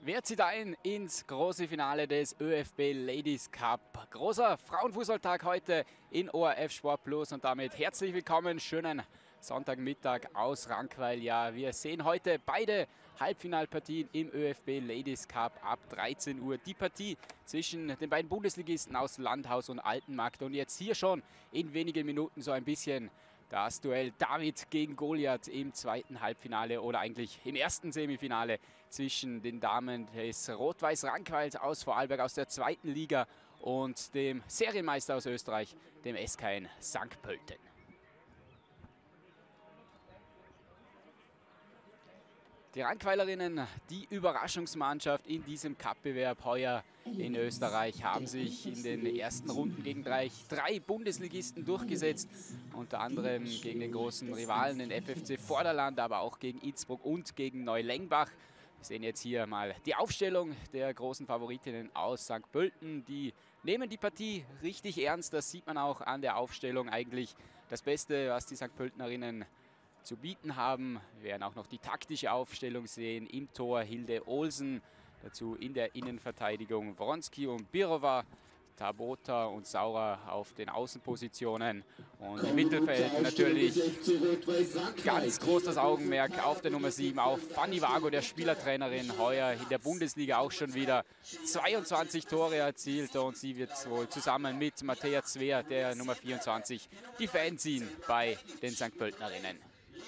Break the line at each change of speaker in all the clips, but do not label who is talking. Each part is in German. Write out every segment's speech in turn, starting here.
Wer zieht ein ins große Finale des ÖFB Ladies Cup? Großer Frauenfußballtag heute in ORF Sport Plus und damit herzlich willkommen. Schönen Sonntagmittag aus Rankweiler. Ja, wir sehen heute beide Halbfinalpartien im ÖFB Ladies Cup ab 13 Uhr. Die Partie zwischen den beiden Bundesligisten aus Landhaus und Altenmarkt und jetzt hier schon in wenigen Minuten so ein bisschen das Duell David gegen Goliath im zweiten Halbfinale oder eigentlich im ersten Semifinale zwischen den Damen des Rot-Weiß Rankweils aus Vorarlberg aus der zweiten Liga und dem Serienmeister aus Österreich, dem SKN St. Pölten. Die Rankweilerinnen, die Überraschungsmannschaft in diesem Cup-Bewerb heuer in Österreich, haben sich in den ersten Runden gegen drei Bundesligisten durchgesetzt. Unter anderem gegen den großen Rivalen, den FFC Vorderland, aber auch gegen Innsbruck und gegen Neulengbach. Wir sehen jetzt hier mal die Aufstellung der großen Favoritinnen aus St. Pölten. Die nehmen die Partie richtig ernst, das sieht man auch an der Aufstellung. Eigentlich das Beste, was die St. Pöltenerinnen zu bieten haben. Wir werden auch noch die taktische Aufstellung sehen. Im Tor Hilde Olsen, dazu in der Innenverteidigung Wronski und Birova, Tabota und Saurer auf den Außenpositionen. Und im Mittelfeld natürlich ganz groß das Augenmerk auf der Nummer 7, auf Fanny Vago, der Spielertrainerin, heuer in der Bundesliga auch schon wieder 22 Tore erzielt. Und sie wird wohl zusammen mit Matthäa Zwer, der Nummer 24, die Fäden ziehen bei den St. Pöltenerinnen.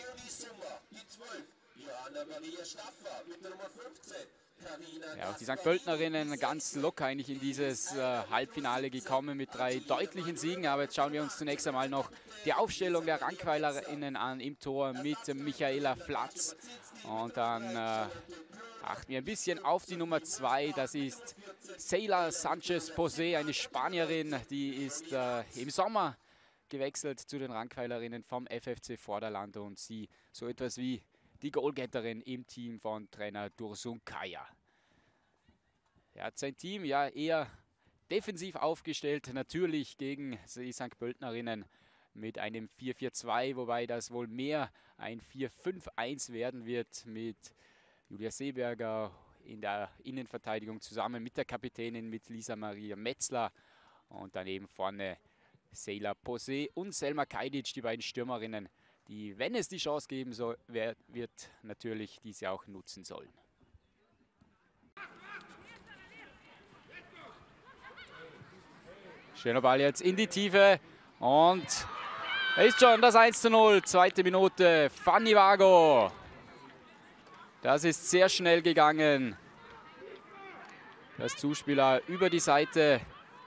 Ja, auch die St. Pöltenerinnen ganz locker eigentlich in dieses Halbfinale gekommen mit 3 deutlichen Siegen. Aber jetzt schauen wir uns zunächst einmal noch die Aufstellung der Rankweilerinnen an im Tor mit Michaela Flatz. Und dann achten wir ein bisschen auf die Nummer 2. Das ist Seila Sanchez-Posé, eine Spanierin, die ist im Sommer gewechselt zu den Rankweilerinnen vom FFC Vorderland und sie so etwas wie die Goalgetterin im Team von Trainer Dursun Kaya. Er hat sein Team ja eher defensiv aufgestellt, natürlich gegen die St. Pöltenerinnen mit einem 4-4-2, wobei das wohl mehr ein 4-5-1 werden wird mit Julia Seeberger in der Innenverteidigung zusammen mit der Kapitänin, mit Lisa Maria Metzler und daneben vorne Seila Posé und Selma Kajdic, die beiden Stürmerinnen, die, wenn es die Chance geben soll, wird natürlich diese auch nutzen sollen. Schöner Ball jetzt in die Tiefe und er ist schon das 1:0, zweite Minute, Fanny Vago. Das ist sehr schnell gegangen. Das Zuspieler über die Seite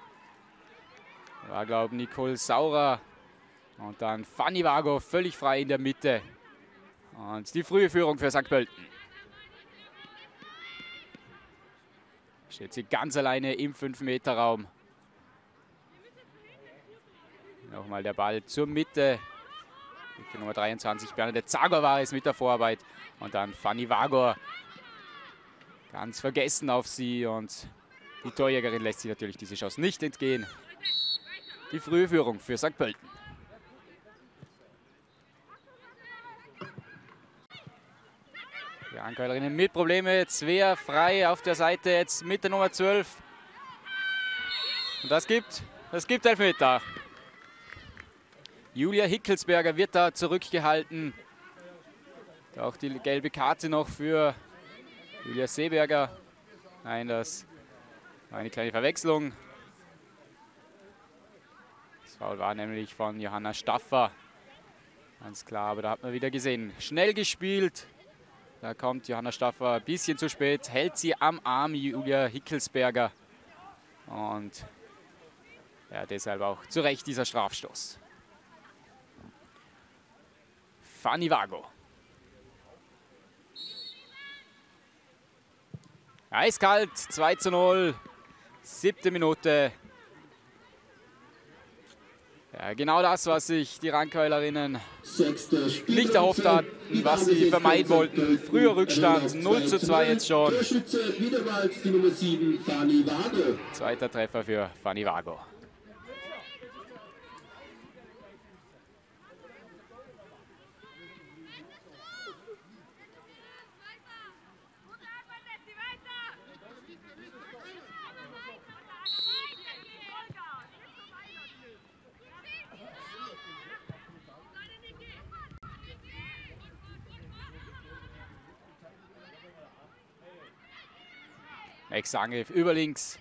war, glaube ich, Nicole Saurer. Und dann Fanny Vago völlig frei in der Mitte. Und die frühe Führung für St. Pölten. Steht sie ganz alleine im 5-Meter-Raum. Nochmal der Ball zur Mitte. Mit der Nummer 23, Bernadette Zager war es mit der Vorarbeit. Und dann Fanny Vago. Ganz vergessen auf sie. Und die Torjägerin lässt sich natürlich diese Chance nicht entgehen. Die frühe Führung für St. Pölten. Die Rankweilerinnen mit Probleme. Zwer frei auf der Seite jetzt mit der Nummer 12. Und das gibt Elfmeter. Julia Hickelsberger wird da zurückgehalten. Auch die gelbe Karte noch für Julia Seeberger. Nein, das war eine kleine Verwechslung. Das Foul war nämlich von Johanna Staffer. Ganz klar, aber da hat man wieder gesehen. Schnell gespielt. Da kommt Johanna Staffer ein bisschen zu spät, hält sie am Arm, Julia Hickelsberger. Und ja, deshalb auch zu Recht dieser Strafstoß. Fanny Vago. Eiskalt, 2:0, 7. Minute. Ja, genau das, was sich die Rankweilerinnen nicht erhofft hatten, was sie vermeiden wollten. Früher Rückstand, 0:2 jetzt schon. Zweiter Treffer für Fanny Vago. Nächster Angriff über links.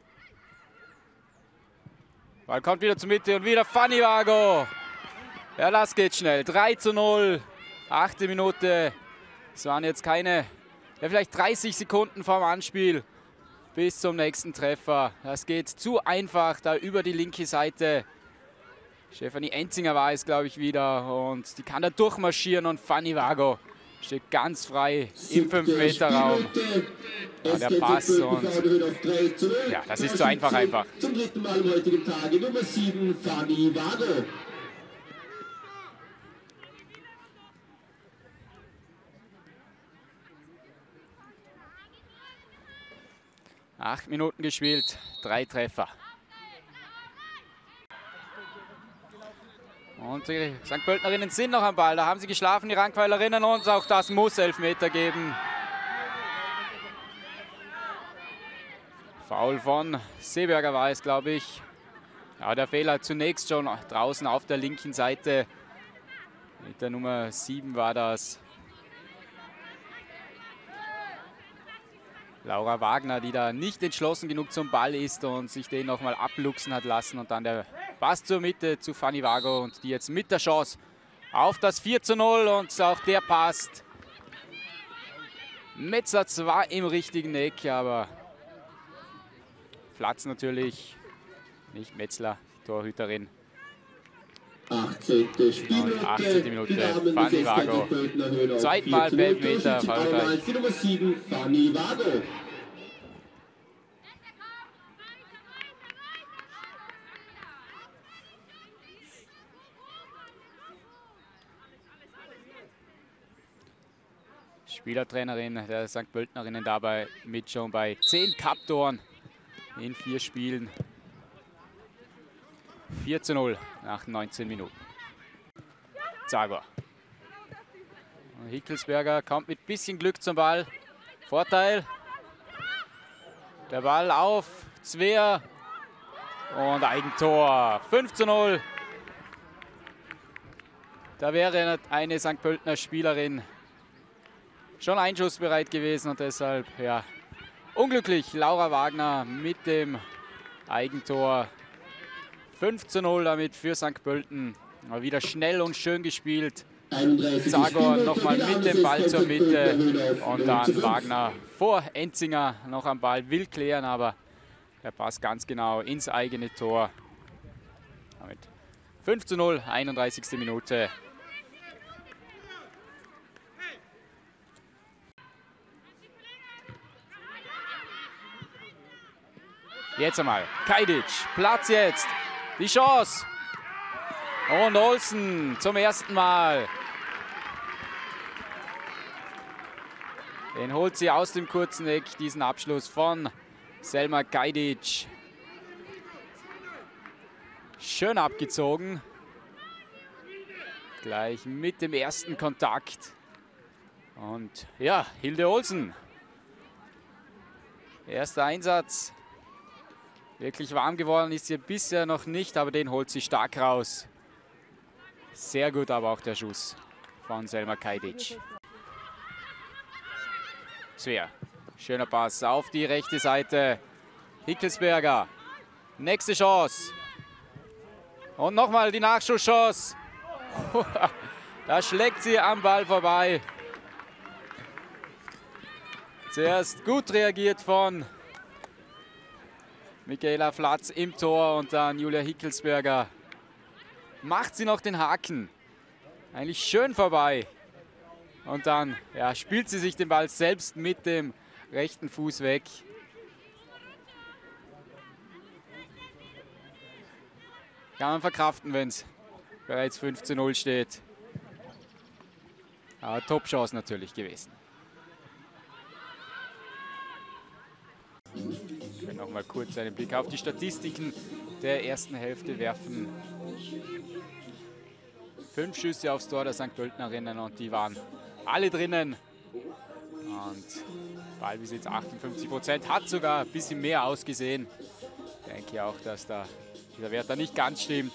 Ball kommt wieder zur Mitte und wieder Fanny Vago. Ja, das geht schnell. 3:0. 8. Minute. Es waren jetzt keine, ja, vielleicht 30 Sekunden vorm Anspiel bis zum nächsten Treffer. Das geht zu einfach da über die linke Seite. Stefanie Enzinger war es, glaube ich, wieder. Und die kann da durchmarschieren und Fanny Vago steht ganz frei im 5-Meter-Raum. Ja, der Pass und ja, das ist zu einfach.
Zum dritten Mal am heutigen Tage Nummer 7, Fanny Vago.
Acht Minuten gespielt, 3 Treffer. Und die St. Pöltenerinnen sind noch am Ball. Da haben sie geschlafen, die Rankweilerinnen, und auch das muss Elfmeter geben. Foul von Seeberger war es, glaube ich. Ja, der Fehler zunächst schon draußen auf der linken Seite. Mit der Nummer 7 war das. Laura Wagner, die da nicht entschlossen genug zum Ball ist und sich den nochmal abluchsen hat lassen. Und dann der Pass zur Mitte zu Fanny Vago und die jetzt mit der Chance auf das 4:0 und auch der passt. Metzler zwar im richtigen Eck, aber Platz natürlich nicht Metzler, Torhüterin.
18. Spielminute.
18. Minute, Fanny Vago. Zweitmal Elfmeter, erfolgreich.
Die Nummer 7, Fanny Vago.
Spielertrainerin der St. Pöltenerinnen dabei mit schon bei 10 Cup-Toren in 4 Spielen. 4:0 nach 19 Minuten. Zagor. Hickelsberger kommt mit bisschen Glück zum Ball. Vorteil. Der Ball auf Zwer. Und Eigentor. 5:0. Da wäre eine St. Pöltener Spielerin schon einschussbereit gewesen und deshalb, ja, unglücklich. Laura Wagner mit dem Eigentor. 5:0 damit für St. Pölten. Mal wieder schnell und schön gespielt. Zagor nochmal mit dem Ball zur Mitte und dann Wagner vor Enzinger noch am Ball, will klären, aber er passt ganz genau ins eigene Tor. Damit 5:0, 31. Minute. Jetzt einmal Kajdic, Platz jetzt, die Chance. Und Olsen zum ersten Mal. Den holt sie aus dem kurzen Eck, diesen Abschluss von Selma Kajdic. Schön abgezogen. Gleich mit dem ersten Kontakt. Und ja, Hilde Olsen. Erster Einsatz. Wirklich warm geworden ist sie bisher noch nicht, aber den holt sie stark raus. Sehr gut aber auch der Schuss von Selma Kajdic. Zwer. Schöner Pass auf die rechte Seite. Hickelsberger. Nächste Chance. Und nochmal die Nachschusschance. Da schlägt sie am Ball vorbei. Zuerst gut reagiert von Michaela Flatz im Tor und dann Julia Hickelsberger. Macht sie noch den Haken. Eigentlich schön vorbei. Und dann ja, spielt sie sich den Ball selbst mit dem rechten Fuß weg. Kann man verkraften, wenn es bereits 15:0 steht. Aber Top-Chance natürlich gewesen. Ich will noch mal kurz einen Blick auf die Statistiken der ersten Hälfte werfen. 5 Schüsse aufs Tor der St. Pöltenerinnen und die waren alle drinnen. Und Ballbesitz 58%, hat sogar ein bisschen mehr ausgesehen. Ich denke auch, dass dieser Wert da nicht ganz stimmt.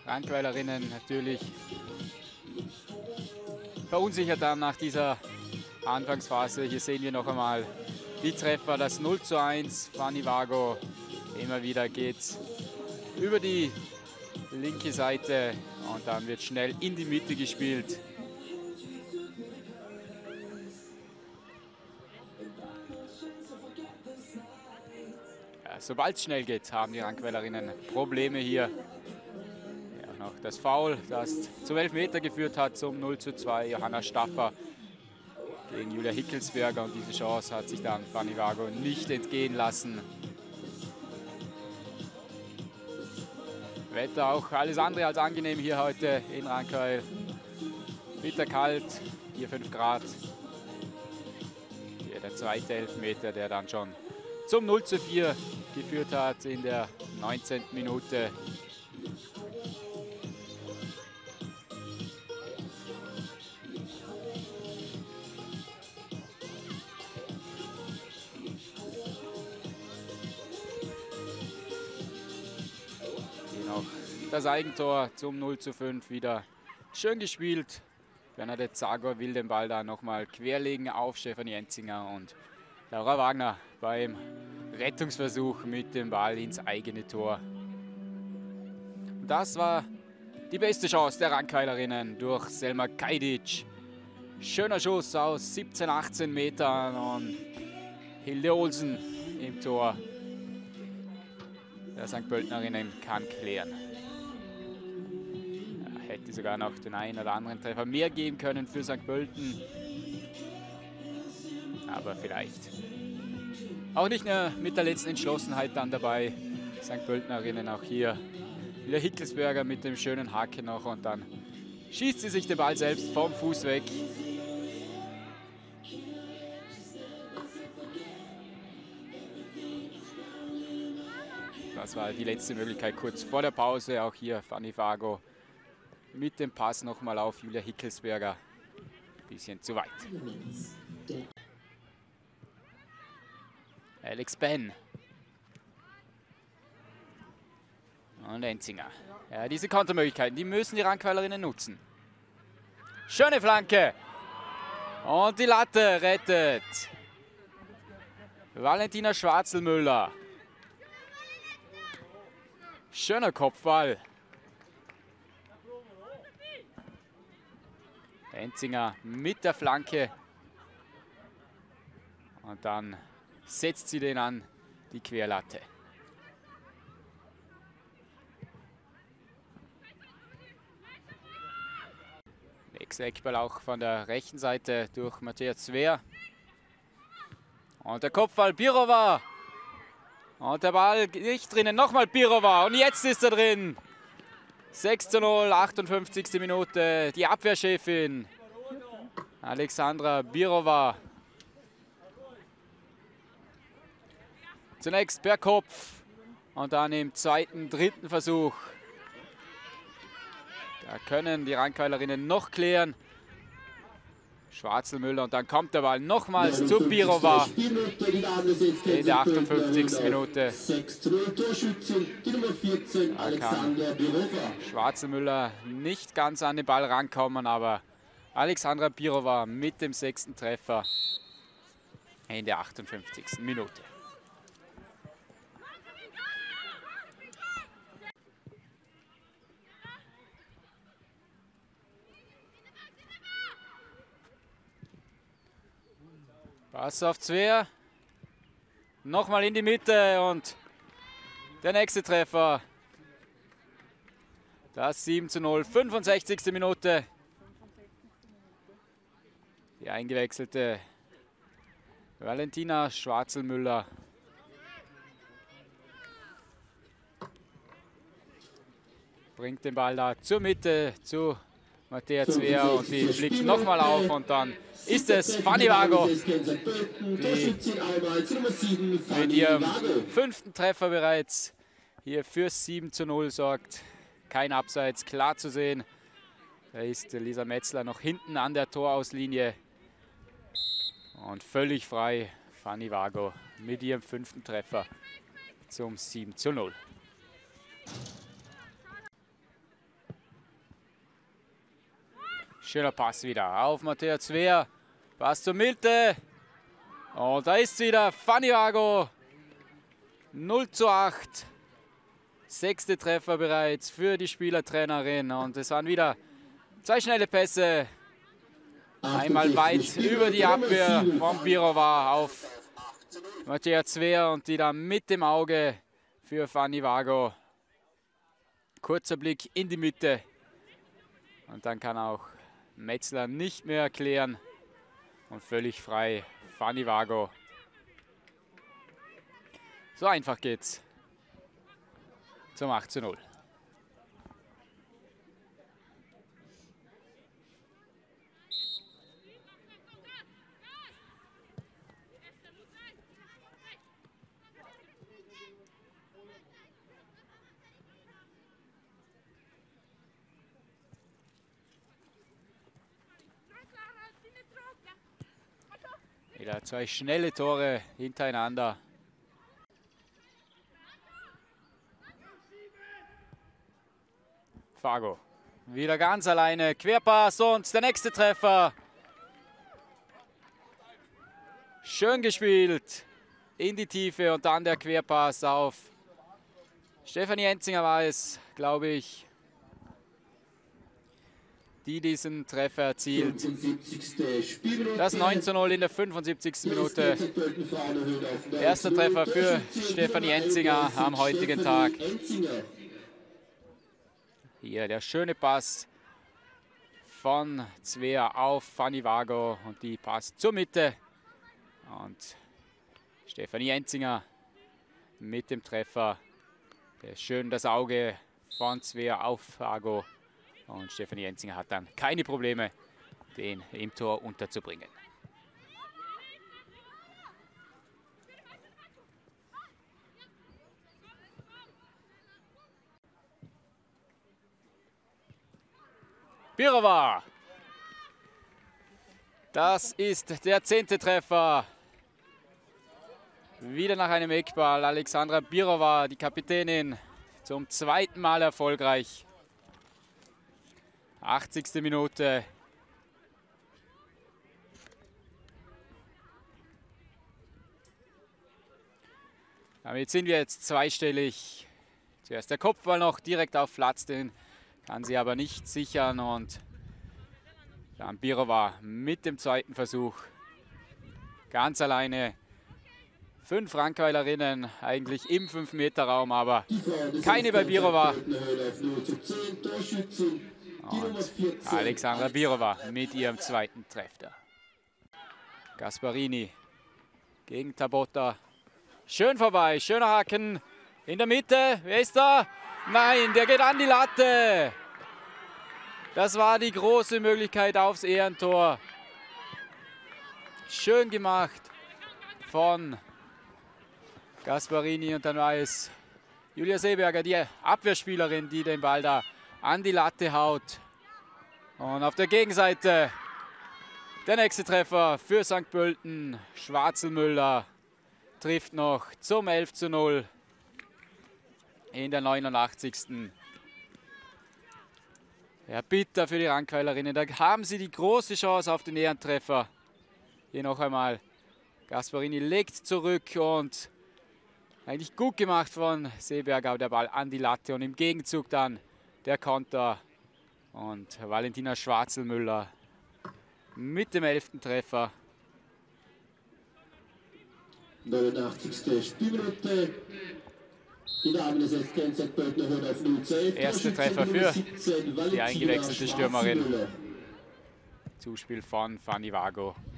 Rankweilerinnen natürlich verunsichert dann nach dieser Anfangsphase. Hier sehen wir noch einmal die Treffer, das 0:1. Fanny Vago, immer wieder geht's über die linke Seite und dann wird schnell in die Mitte gespielt. Ja, sobald es schnell geht, haben die Rankwellerinnen Probleme hier. Ja, noch das Foul, das zum Elfmeter geführt hat, zum 0:2. Johanna Staffer gegen Julia Hickelsberger, und diese Chance hat sich dann Fanny Vago nicht entgehen lassen. Wetter auch alles andere als angenehm hier heute in Rankeil. Bitterkalt, 4-5 Grad. Hier der zweite Elfmeter, der dann schon zum 0:4 geführt hat in der 19. Minute. Das Eigentor zum 0:5 wieder schön gespielt. Bernadette Zagor will den Ball da nochmal querlegen auf Stefanie Enzinger und Laura Wagner beim Rettungsversuch mit dem Ball ins eigene Tor. Das war die beste Chance der Rankweilerinnen durch Selma Kajdic. Schöner Schuss aus 17, 18 Metern und Hilde Olsen im Tor. Der St. Pöltenerinnen kann klären. Hätte sogar noch den einen oder anderen Treffer mehr geben können für St. Pölten. Aber vielleicht auch nicht mehr mit der letzten Entschlossenheit dann dabei. St. Pöltenerinnen auch hier. Wieder Hickelsberger mit dem schönen Haken noch und dann schießt sie sich den Ball selbst vom Fuß weg. Das war die letzte Möglichkeit kurz vor der Pause. Auch hier Fanny Vago mit dem Pass nochmal auf Julia Hickelsberger. Bisschen zu weit. Alex Ben. Und Enzinger. Ja, diese Kontermöglichkeiten, die müssen die Rankweilerinnen nutzen. Schöne Flanke. Und die Latte rettet Valentina Schwarzelmüller. Schöner Kopfball. Enzinger mit der Flanke. Und dann setzt sie den an die Querlatte. Nächster Eckball auch von der rechten Seite durch Mattea Zwer. Und der Kopfball Birova. Und der Ball nicht drinnen. Nochmal Birova. Und jetzt ist er drin. 6:0, 58. Minute. Die Abwehrchefin Alexandra Birova. Zunächst per Kopf und dann im zweiten, dritten Versuch. Da können die Rankweilerinnen noch klären. Schwarzelmüller und dann kommt der Ball nochmals zu Birova in der 58. Minute. Da kann Schwarzelmüller nicht ganz an den Ball rankommen, aber Alexandra Birova mit dem 6. Treffer in der 58. Minute. Pass auf Zwer. Nochmal in die Mitte und der nächste Treffer. Das 7:0, 65. Minute. Die eingewechselte Valentina Schwarzelmüller. Bringt den Ball da zur Mitte zu Mattea Zwer und die blickt nochmal auf und dann ist es Fanny Vago, die mit ihrem 5. Treffer bereits hier fürs 7:0 sorgt. Kein Abseits, klar zu sehen. Da ist Lisa Metzler noch hinten an der Torauslinie. Und völlig frei Fanny Vago mit ihrem 5. Treffer zum 7:0. Schöner Pass wieder auf Mattea Zwer. Pass zur Milte. Und da ist wieder Fanny Vago. 0:8. 6. Treffer bereits für die Spielertrainerin. Und es waren wieder 2 schnelle Pässe. Einmal weit über die Abwehr von Birova auf Mattea Zwer und die da mit dem Auge für Fanny Vago. Kurzer Blick in die Mitte. Und dann kann auch Metzler nicht mehr erklären. Und völlig frei Fanny Vago. So einfach geht's zum 8:0. Wieder 2 schnelle Tore hintereinander. Vago wieder ganz alleine. Querpass und der nächste Treffer. Schön gespielt in die Tiefe und dann der Querpass auf Stefanie Enzinger war es, glaube ich, die diesen Treffer erzielt. Das 9:0 in der 75. Minute. Erster Treffer für Stefanie Enzinger am heutigen Tag. Hier der schöne Pass von Zwer auf Fanny Vago und die passt zur Mitte. Und Stefanie Enzinger mit dem Treffer. Schön das Auge von Zwer auf Vago. Und Stefanie Enzinger hat dann keine Probleme, den im Tor unterzubringen. Birova. Das ist der 10. Treffer. Wieder nach einem Eckball. Alexandra Birova, die Kapitänin, zum 2. Mal erfolgreich. 80. Minute. Damit sind wir jetzt zweistellig. Zuerst der Kopfball noch direkt auf Platz, den kann sie aber nicht sichern. Und dann Birova mit dem 2. Versuch. Ganz alleine. 5 Rankweilerinnen eigentlich im 5-Meter-Raum, aber keine bei Birova. Und Alexandra Birova mit ihrem 2. Treffer. Gasparini gegen Tabotta. Schön vorbei, schöner Haken in der Mitte. Wer ist da? Nein, der geht an die Latte. Das war die große Möglichkeit aufs Ehrentor. Schön gemacht von Gasparini und dann war es Julia Seeberger, die Abwehrspielerin, die den Ball da an die Latte haut. Und auf der Gegenseite der nächste Treffer für St. Pölten. Schwarzelmüller trifft noch zum 11:0 in der 89. Ja, bitter für die Rankweilerinnen. Da haben sie die große Chance auf den Ehrentreffer. Hier noch einmal. Gasparini legt zurück und eigentlich gut gemacht von Seeberger, der Ball an die Latte und im Gegenzug dann der Konter. Und Valentina Schwarzelmüller mit dem 11. Treffer.
89. Spielminute. Die Damen des SK St. Pölten erhöht auf 0:12.
Erster Treffer für die eingewechselte Stürmerin. Zuspiel von Fanny Vago.